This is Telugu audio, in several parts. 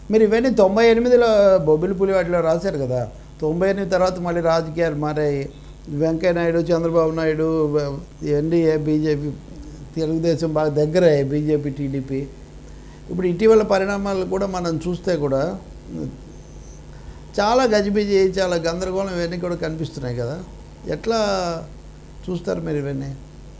మీరు ఇవన్నీ 98లో బొబ్బిలిపులి వాటిలో రాశారు కదా. 98 తర్వాత మళ్ళీ రాజకీయాలు మారాయి. వెంకయ్య నాయుడు, చంద్రబాబు నాయుడు, ఎన్డీఏ, బీజేపీ, తెలుగుదేశం బాగా దగ్గరయ్యాయి, బీజేపీ, టీడీపీ. ఇప్పుడు ఇటీవల పరిణామాలు కూడా మనం చూస్తే కూడా చాలా గజిబిజి, చాలా గందరగోళం ఇవన్నీ కూడా కనిపిస్తున్నాయి కదా. ఎట్లా చూస్తారు మీరు ఇవన్నీ?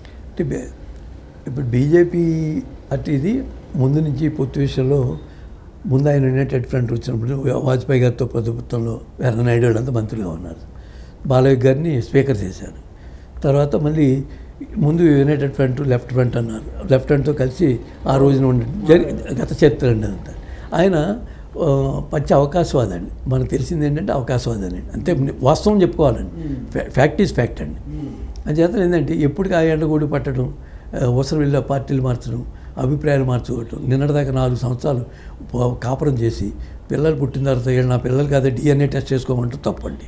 ఇప్పుడు బీజేపీ అటు ఇది ముందు నుంచి పొత్తు విషయంలో ముందు ఆయన యునైటెడ్ ఫ్రంట్ వచ్చినప్పుడు వాజ్పేయి గారితో ప్రభుత్వంలో వెంకయ్యనాయుడు వాళ్ళంతా మంత్రులుగా ఉన్నారు. బాలయ్య గారిని స్పీకర్ చేశారు. తర్వాత మళ్ళీ ముందు యునైటెడ్ ఫ్రంట్, లెఫ్ట్ ఫ్రంట్ అన్నారు. లెఫ్ట్ ఫ్రంట్తో కలిసి ఆ రోజున గత చరిత్ర అండి అంతా. ఆయన మంచి అవకాశవాదండి. మనకు తెలిసింది ఏంటంటే అవకాశవాదండి. అంతే, వాస్తవం చెప్పుకోవాలండి. ఫ్యాక్ట్ ఈజ్ ఫ్యాక్ట్ అండి. అంచేత ఏంటంటే ఎప్పటికీ ఆ ఎండగూడి పట్టడం, అవసరం వెళ్ళి పార్టీలు మార్చడం, అభిప్రాయాలు మార్చుకోవటం. నిన్నటిదాకా 4 సంవత్సరాలు కాపురం చేసి పిల్లలు పుట్టిన తర్వాత నా పిల్లలు కాదా DNA టెస్ట్ చేసుకోమంటూ తప్పండి.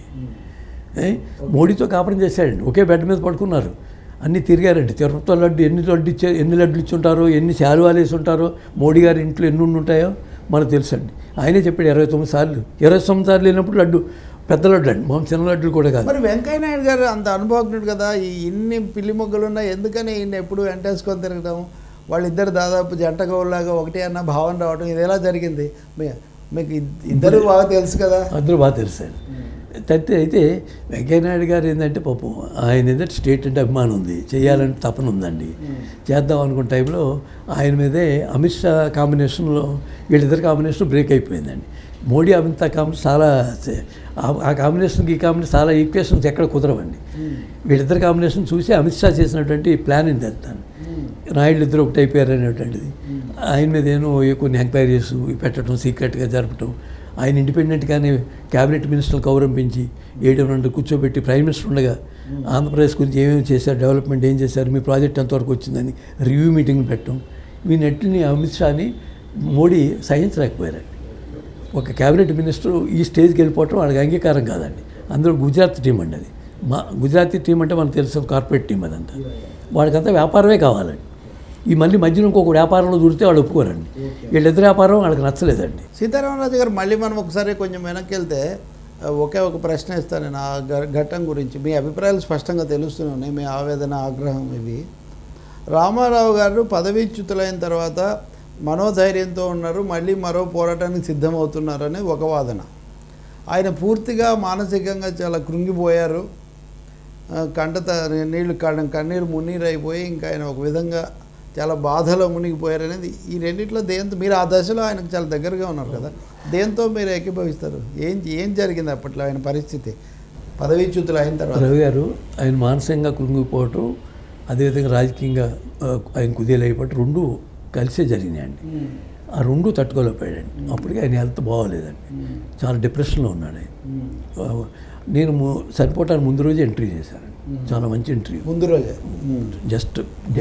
మోడీతో కాపురం చేశాడండి. ఒకే బెడ్ మీద పడుకున్నారు, అన్నీ తిరిగారండి. తిరుపతి లడ్డు ఎన్ని లడ్లు ఇచ్చి ఉంటారో, ఎన్ని శాలువాలు వేసి ఉంటారో, మోడీ గారి ఇంట్లో ఎన్ని ఉంటాయో మనకు తెలుసండి. ఆయనే చెప్పాడు 29 సార్లు. 29 సార్లు వెళ్ళినప్పుడు లడ్డు పెద్ద లడ్డు అండి, మనం చిన్న లడ్డులు కూడా కాదు. మరి వెంకయ్య నాయుడు గారు అంత అనుభవజ్ఞుడు కదా, ఇన్ని పిల్లి మొగ్గలు ఉన్నాయి, ఎందుకని ఈయన ఎప్పుడు వెంటేసుకొని తిరగడం? వాళ్ళిద్దరు దాదాపు జంట గౌల్లాగా ఒకటే అన్న భావన రావడం, ఇది ఎలా జరిగింది? మీకు ఇద్దరు బాగా తెలుసు కదా. అందరూ బాగా తెలుసండి. అయితే వెంకయ్యనాయుడు గారు ఏంటంటే పాపం ఆయన ఏంటంటే స్టేట్ అంటే అభిమానం ఉంది, చేయాలని తపన ఉందండి. చేద్దాం అనుకున్న టైంలో ఆయన మీదే అమిత్ షా కాంబినేషన్లో వీళ్ళిద్దరు కాంబినేషన్ బ్రేక్ అయిపోయిందండి. మోడీ అమిత్ కాంబినేషన్ చాలా, ఆ కాంబినేషన్కి ఈ కాంబినేషన్ చాలా ఈక్వేషన్స్ ఎక్కడ కుదరవండి. వీళ్ళిద్దరు కాంబినేషన్ చూసి అమిత్ షా చేసినటువంటి ప్లాన్ ఏంటి అంటాను, నాయుడు ఇద్దరు ఒకటి అయిపోయారు అనేటువంటిది. ఆయన మీద ఏమో కొన్ని ఎంక్వైరీస్ పెట్టడం, సీక్రెట్గా జరపటం, ఆయన ఇండిపెండెంట్గానే క్యాబినెట్ మినిస్టర్లు కౌరంపించి 7 కూర్చోబెట్టి ప్రైమ్ మినిస్టర్ ఉండగా ఆంధ్రప్రదేశ్ గురించి ఏమేమి చేశారు, డెవలప్మెంట్ ఏం చేశారు, మీ ప్రాజెక్ట్ ఎంతవరకు వచ్చిందని రివ్యూ మీటింగ్ పెట్టడం. వీనెట్లని అమిత్ షాని మోడీ సహించలేకపోయారండి. ఒక క్యాబినెట్ మినిస్టర్ ఈ స్టేజ్కి వెళ్ళిపోవటం వాళ్ళకి అంగీకారం కాదండి. అందులో గుజరాత్ టీం అండి, అది గుజరాతీ టీం అంటే మనకు తెలుసు, కార్పొరేట్ టీం అదంతా. వాళ్ళకంతా వ్యాపారమే కావాలండి. ఈ మళ్ళీ మధ్యలో ఇంకొక వ్యాపారంలో దూరితే వాళ్ళు ఒప్పుకోరండి. వీళ్ళిద్దరు వ్యాపారం వాళ్ళకి నచ్చలేదండి. సీతారామరాజు గారు, మళ్ళీ మనం ఒకసారి కొంచెం వెనక్కి వెళ్తే ఒక ప్రశ్న ఇస్తాను నేను ఆ ఘట్టం గురించి. మీ అభిప్రాయాలు స్పష్టంగా తెలుస్తున్నాయి, మీ ఆవేదన, ఆగ్రహం ఇవి. రామారావు గారు పదవీచ్యుతులైన తర్వాత మనోధైర్యంతో ఉన్నారు, మళ్ళీ మరో పోరాటానికి సిద్ధమవుతున్నారని ఒక వాదన. ఆయన పూర్తిగా మానసికంగా చాలా కృంగిపోయారు, కన్నీరు మున్నీరు అయిపోయి ఇంకా ఆయన ఒక విధంగా చాలా బాధలో మునిగిపోయారనేది. ఈ రెండిట్లో దేంతో మీరు ఆ దశలో ఆయనకు చాలా దగ్గరగా ఉన్నారు కదా, దేంతో మీరు ఏకీభవిస్తారు? ఏం జరిగింది అప్పట్లో ఆయన పరిస్థితి పదవీచ్యుతులు అయిన తర్వాత? రవి గారు ఆయన మానసికంగా కృంగిపోవటం, అదేవిధంగా రాజకీయంగా ఆయన కుదేలైపోవటం రెండు కలిసే జరిగినాయండి. ఆ రెండు తట్టుకోలేకపోయాడండి. అప్పటికి ఆయన హెల్త్ బాగోలేదండి, చాలా డిప్రెషన్లో ఉన్నాడు ఆయన. నేను చనిపోవటానికి ముందు రోజే ఎంట్రీ చేశాను, చాలా మంచి ఇంటర్వ్యూ. ముందు రోజే జస్ట్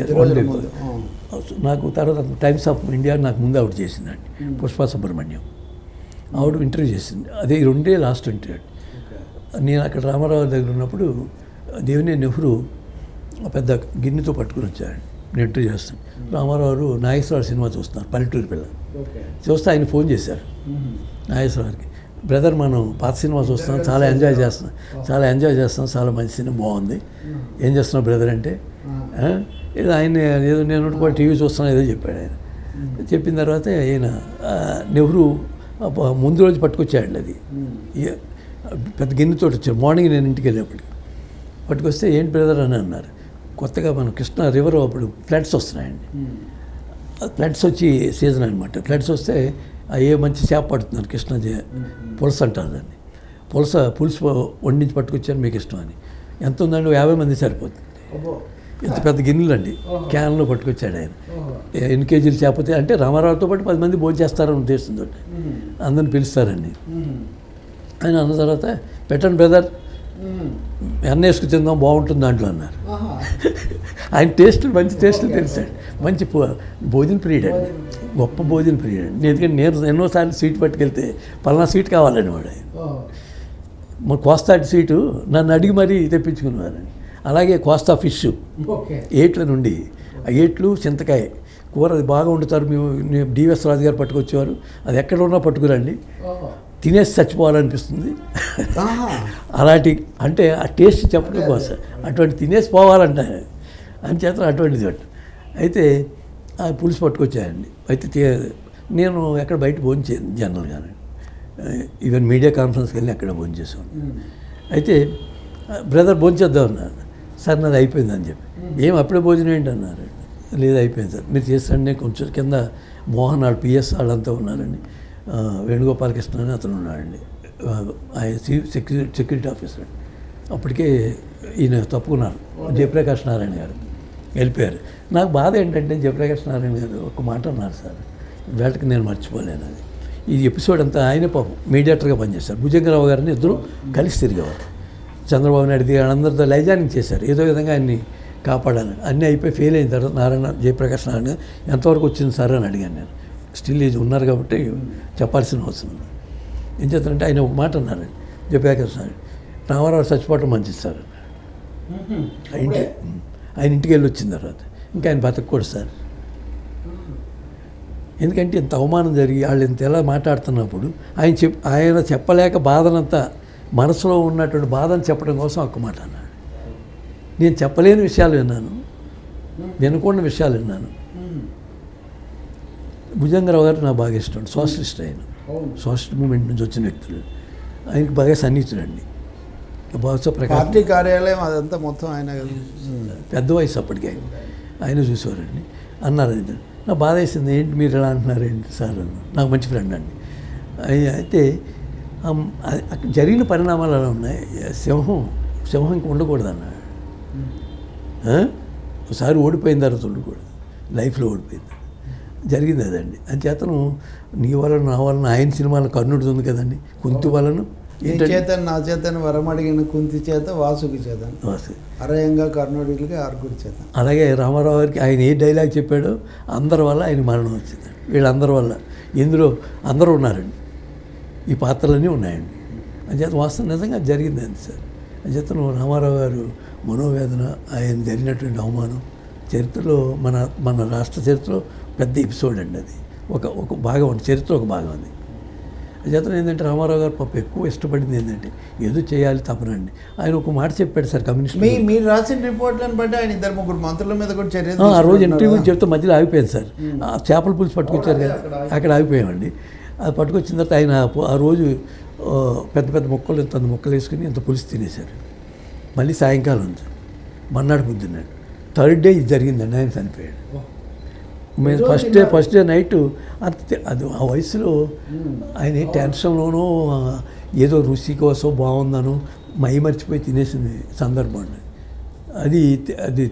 నాకు తర్వాత టైమ్స్ ఆఫ్ ఇండియా నాకు ముందు ఆవిడ చేసిందండి, పుష్ప సుబ్రహ్మణ్యం. ఆవిడ ఇంటర్వ్యూ చేసింది. అదే 2 లాస్ట్ ఇంటర్వ్యూ. నేను అక్కడ రామారావు దగ్గర ఉన్నప్పుడు దేవినేని నెహ్రూ పెద్ద గిన్నెతో పట్టుకుని వచ్చారండి. నేను ఇంటర్వ్యూ చేస్తాను. రామారావు నాగేశ్వరరావు సినిమా చూస్తున్నారు, పల్లెటూరు పిల్ల చూస్తే ఆయన ఫోన్ చేశారు నాగేశ్వరరావుకి, బ్రదర్ మనం పాత సినిమా చూస్తున్నాం, చాలా ఎంజాయ్ చేస్తున్నాం, చాలా మంచి సినిమా బాగుంది, ఏం చేస్తున్నావు బ్రదర్ అంటే, ఏదో ఆయన ఏదో నేను కూడా టీవీ చూస్తున్నాను ఏదో చెప్పాడు. ఆయన చెప్పిన తర్వాత ఆయన నెహ్రూ ముందు రోజు పట్టుకొచ్చాడు, అది పెద్ద గిన్నెతో వచ్చాడు. మార్నింగ్ నేను ఇంటికి వెళ్ళేప్పటికి పట్టుకొస్తే ఏంటి బ్రదర్ అని అన్నారు. కొత్తగా మన కృష్ణా రివర్ అప్పుడు ఫ్లడ్స్ వస్తున్నాయండి, ఫ్లడ్స్ వచ్చి సీజన్ అనమాట. ఫ్లడ్స్ వస్తే ఏ మంచి చేప పడుతున్నారు, కృష్ణ పులస అంటారు దాన్ని, పులుసు వండించి పట్టుకొచ్చాను మీకు ఇష్టం అని. ఎంత ఉందండి, 50 మంది సరిపోతుంది. ఇంత పెద్ద గిన్నెలు అండి, క్యాన్లో పట్టుకొచ్చాడు ఆయన. ఎన్ని కేజీలు చేపతే అంటే రామారావుతో పాటు 10 మంది భోజనం చేస్తారని ఉద్దేశంతో అందరిని పిలుస్తారండి. ఆయన అన్న తర్వాత పెట్టండి బ్రదర్, ఎన్న వేసుకు తిందాం బాగుంటుంది దాంట్లో అన్నారు. ఆయన టేస్టులు మంచి టేస్టులు తెలిసాడు, మంచి భోజన ప్రియుడు అండి, గొప్ప భోజన ప్రియుడు అండి. ఎందుకంటే నేను ఎన్నోసార్లు స్వీట్ పట్టుకెళ్తే పలానా స్వీట్ కావాలని వాడు ఆయన. మా కోస్తాటి స్వీటు నన్ను అడిగి మరీ తెప్పించుకునేవారండి. అలాగే కోస్తా ఫిష్ ఏట్ల నుండి, ఆ ఏట్లు చింతకాయ కూర అది బాగా వండుతారు, మేము డివిఎస్ రాజు గారు పట్టుకొచ్చేవారు, అది ఎక్కడ ఉన్నా పట్టుకురండి, తినేసి చచ్చిపోవాలనిపిస్తుంది. అలాంటి అంటే ఆ టేస్ట్ చెప్పడం కోసం అటువంటి తినేసి పోవాలంట అని చేత అటువంటిది అంట. అయితే ఆ పులుసు పట్టుకొచ్చాయండి. అయితే నేను ఎక్కడ బయట భోంచేది జనరల్గానే, ఈవెన్ మీడియా కాన్ఫరెన్స్కి వెళ్ళి అక్కడ భోంచేసాను. అయితే బ్రదర్ భోంచేద్దాం అన్నారు. సార్ నాది అయిపోయిందని చెప్పి, ఏం అప్పుడే భోజనం ఏంటి అన్నారు. లేదు అయిపోయింది సార్, మీరు చేస్తాండి. కొంచెం కింద మోహన్ వాళ్ళు పిఎస్ వాళ్ళంతా ఉన్నారండి, వేణుగోపాలకృష్ణ అని అతను ఉన్నాడండి, ఆయన సెక్యూరిటీ ఆఫీసర్. అప్పటికే ఈయన తప్పుకున్నారు, జయప్రకాష్ నారాయణ గారు వెళ్ళిపోయారు. నాకు బాధ ఏంటంటే జయప్రకాష్ నారాయణ గారు ఒక మాట అన్నారు సార్, వేళకి నేను మర్చిపోలేను. అది ఈ ఎపిసోడ్ అంతా ఆయనే పాపం మీడియేటర్గా పనిచేశారు. భుజంగరావు గారిని ఇద్దరు కలిసి తిరిగేవారు. చంద్రబాబు నాయుడు అందరితో లైజానింగ్ చేశారు, ఏదో విధంగా ఆయన్ని కాపాడాలని. అన్నీ అయిపోయి ఫెయిల్ అయిన తర్వాత జయప్రకాష్ నారాయణ ఎంతవరకు వచ్చింది సార్ అని అడిగాను నేను. స్టిల్ ఇది ఉన్నారు కాబట్టి చెప్పాల్సిన అవసరం. ఏం చేస్తారంటే ఆయన ఒక మాట అన్నారండి, జయప్రకాష్ నారాయణ, రామారావు చచ్చిపోవటం మంచిది సార్. ఆయన ఇంటికి వెళ్ళి వచ్చిన తర్వాత ఇంకా ఆయన బతకూడదు సార్. ఎందుకంటే ఇంత అవమానం జరిగి వాళ్ళు ఇంత ఎలా మాట్లాడుతున్నప్పుడు ఆయన చెప్పలేక బాధనంతా మనసులో ఉన్నటువంటి బాధను చెప్పడం కోసం ఒక్క మాట అన్నాడు. నేను చెప్పలేని విషయాలు విన్నాను, వినకుండా విషయాలు విన్నాను. భుజంగరావు గారు నాకు బాగా ఇష్టం, సోషలిస్ట్. ఆయన సోషలిస్ట్ మూమెంట్ నుంచి వచ్చిన వ్యక్తులు, ఆయనకి బాగా సన్నిహితుడండి. బహుశా పార్టీ కార్యాలయం అదంతా మొత్తం ఆయన పెద్ద వయసు అప్పటికి ఆయన చూసేవారండి. అన్నారు ఇద్దరు, నాకు బాధ వేసింది, ఏంటి మీరు ఎలా అంటున్నారు ఏంటి సార్ అన్నారు. నాకు మంచి ఫ్రెండ్ అండి. అయితే జరిగిన పరిణామాలు అలా ఉన్నాయి. సింహం ఇంక ఉండకూడదు అన్నాడు. ఒకసారి ఓడిపోయిన తర్వాత ఉండకూడదు, లైఫ్లో ఓడిపోయింది. జరిగింది అదండి. అంచేతను నీ వలన నా వలన ఆయన సినిమాలో కర్ణుడు ఉంది కదండి, కుంతి వలన చేతను నా చేతను వరం అడిగిన కుంతి చేత వాసుకి చేత అరయంగా కర్ణుడికి ఆరుగురి చేత. అలాగే రామారావు గారికి ఆయన ఏ డైలాగ్ చెప్పాడో అందరి వల్ల ఆయన మరణం వచ్చింది. వీళ్ళందరి వల్ల ఇందులో అందరూ ఉన్నారండి, ఈ పాత్రలన్నీ ఉన్నాయండి. అంచేత వాస్తవం నిజంగా జరిగిందండి సార్. అంచేతను రామారావు గారు మనోవేదన, ఆయన జరిగినటువంటి అవమానం చరిత్రలో మన రాష్ట్ర చరిత్రలో పెద్ద ఎపిసోడ్ అండి. అది ఒక భాగం అండి, చరిత్ర ఒక భాగం అది. చేతను ఏంటంటే రామారావు గారు పాప ఎక్కువ ఇష్టపడింది ఏంటంటే ఏదో చేయాలి తప్పనండి. ఆయన ఒక మాట చెప్పాడు సార్, కమ్యూనిస్ట్ మీరు రాసిన రిపోర్ట్లను బట్టి ఆయన 2-3 మంత్రుల మీద కూడా చర్య. ఆ రోజు ఇంటర్వ్యూ చెప్తే మధ్యలో ఆగిపోయింది సార్. చేపల పులుసు పట్టుకొచ్చారు కదా, అక్కడ ఆగిపోయామండి. అది పట్టుకొచ్చిన తర్వాత ఆయన ఆ రోజు పెద్ద పెద్ద ముక్కలు ఇంత ముక్కలు వేసుకుని ఇంత పులుసు తినేశారు. మళ్ళీ సాయంకాలం ఉంది, మన్నాడు పొద్దున్నాడు, 3rd డే ఇది జరిగిందండి, ఆయన చనిపోయాడు. మేము ఫస్ట్ డే నైట్ అది ఆ వయసులో ఆయన టెన్షన్లోనూ ఏదో రుచి కోసం బాగుందనో మై మర్చిపోయి తినేసింది సందర్భం. అది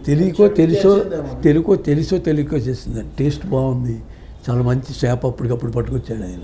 తెలియకో చేసింది. టేస్ట్ బాగుంది, చాలా మంచి చేప అప్పటికప్పుడు పట్టుకొచ్చాడు ఆయన.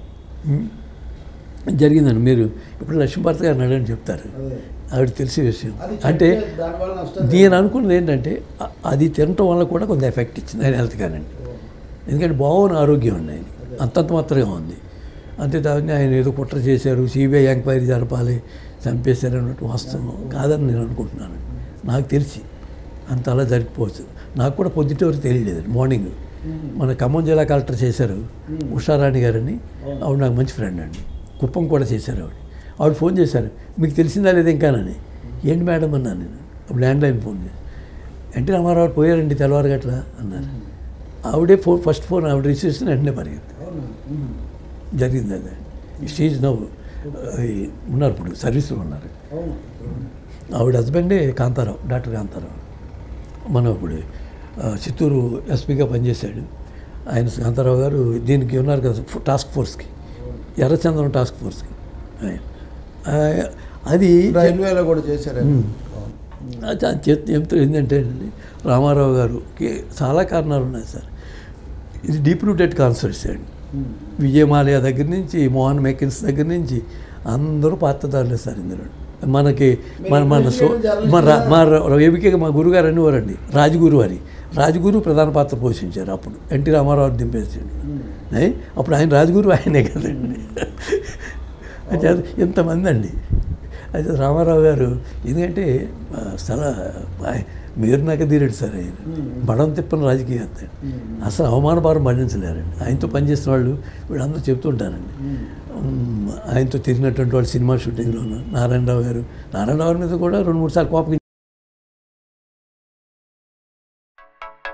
జరిగిందండి. మీరు ఇప్పుడు లక్ష్మీభారతి గారు అడని చెప్తారు, ఆవిడ తెలిసే విషయం. అంటే నేను అనుకున్నది ఏంటంటే అది తినటం వల్ల కూడా కొంత ఎఫెక్ట్ ఇచ్చింది ఆయన హెల్త్ కానండి. ఎందుకంటే బాగున్న ఆరోగ్యం అండి ఆయన, అంతంత మాత్రమే ఉంది. అంతే దాన్ని ఆయన ఏదో కుట్ర చేశారు, సిబిఐ ఎంక్వైరీ జరపాలి, చంపేశారు అన్నట్టు వాస్తవం కాదని నేను అనుకుంటున్నాను. నాకు తెలిసి అంత అలా జరిగిపోవచ్చు. నాకు కూడా పొద్దుటవరకు తెలియలేదు. మార్నింగ్ మన ఖమ్మం జిల్లా కలెక్టర్ చేశారు, ఉషారాణి గారని, ఆవిడ నాకు మంచి ఫ్రెండ్ అండి. కుప్పం కూడా చేశారు ఆవిడ ఫోన్ చేశారు, మీకు తెలిసిందా లేదా ఇంకానని. ఏంటి మేడం అన్నాను నేను. అప్పుడు ల్యాండ్లైన్ ఫోన్ చేసి, ఎన్టీ రామారావు పోయారండి తెల్లవారుగట్ల అన్నారు. ఆవిడే ఫస్ట్ ఫోన్ ఆవిడ రిసీవ్ చేసిన వెంటనే పరిగెత్తి జరిగింది. అదే స్టేజ్ నవ్వు ఉన్నారు, ఇప్పుడు సర్వీస్లో ఉన్నారు. ఆవిడ హస్బెండే కాంతారావు, డాక్టర్ కాంతారావు. మనం ఇప్పుడు చిత్తూరు ఎస్పీగా పనిచేశాడు ఆయన. కాంతారావు గారు దీనికి ఉన్నారు కదా టాస్క్ ఫోర్స్కి, ఎర్రచంద్రం టాస్క్ ఫోర్స్కి. అది రైల్వేలో కూడా చేశారు. చెప్తూ ఏంటంటే రామారావు గారుకి చాలా కారణాలు ఉన్నాయి సార్. ఇది డీప్ రూటెడ్ కాన్సెప్ట్స్ అండి. విజయమాలయ దగ్గర నుంచి, మోహన్ మెకిన్స్ దగ్గర నుంచి అందరూ పాత్రదారులే సార్ ఇందులో. మనకి మన ఏవికే మా గురుగారు అనేవారండి, రాజగురు ప్రధాన పాత్ర పోషించారు. అప్పుడు ఎన్టీ రామారావు దింపేసాడు. అప్పుడు ఆయన రాజగురు ఆయనే కదండి. ఇంతమంది అండి. అయితే రామారావు గారు ఎందుకంటే మీరు నాకు తీరాడు సార్ ఆయన బడం తిప్పని రాజకీయాలు అసలు అవమానభారం భరించలేరండి. ఆయనతో పనిచేసిన వాళ్ళు వీళ్ళందరూ చెప్తుంటారండి. ఆయనతో తిరిగినటువంటి వాళ్ళు సినిమా షూటింగ్లోనూ నారాయణరావు గారి మీద కూడా 2-3 సార్లు కోపం